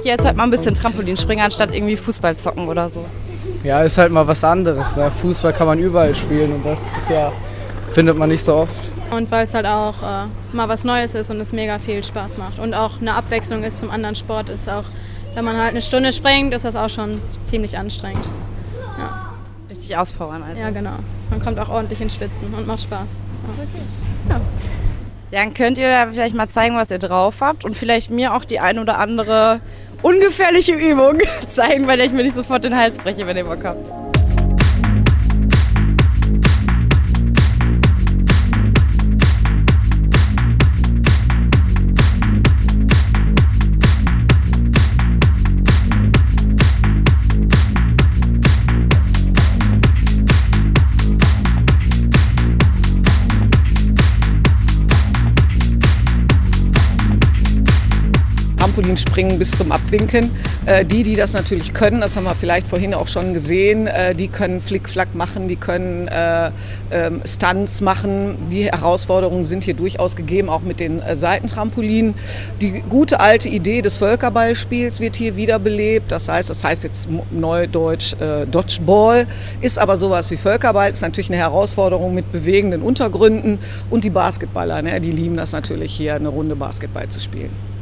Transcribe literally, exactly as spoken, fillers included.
gehe jetzt halt mal ein bisschen Trampolin springen, anstatt irgendwie Fußball zocken oder so. Ja, ist halt mal was anderes. Ne? Fußball kann man überall spielen und das ist ja, findet man nicht so oft. Und weil es halt auch äh, mal was Neues ist und es mega viel Spaß macht. Und auch eine Abwechslung ist zum anderen Sport. Ist auch, wenn man halt eine Stunde springt, ist das auch schon ziemlich anstrengend. Ja. Richtig auspowern, also. Ja, genau. Man kommt auch ordentlich ins Schwitzen und macht Spaß. Ja. Okay. Ja. Dann könnt ihr ja vielleicht mal zeigen, was ihr drauf habt und vielleicht mir auch die ein oder andere ungefährliche Übung zeigen, weil ich mir nicht sofort den Hals breche, wenn ihr Bock habt. Trampolinspringen bis zum Abwinken. Äh, die, die das natürlich können, das haben wir vielleicht vorhin auch schon gesehen, äh, die können Flickflack machen, die können äh, äh, Stunts machen. Die Herausforderungen sind hier durchaus gegeben, auch mit den äh, Seitentrampolinen. Die gute alte Idee des Völkerballspiels wird hier wiederbelebt. Das heißt, das heißt jetzt neudeutsch äh, Dodgeball, ist aber sowas wie Völkerball, ist natürlich eine Herausforderung mit bewegenden Untergründen. Und die Basketballer, ne, die lieben das natürlich hier, eine Runde Basketball zu spielen.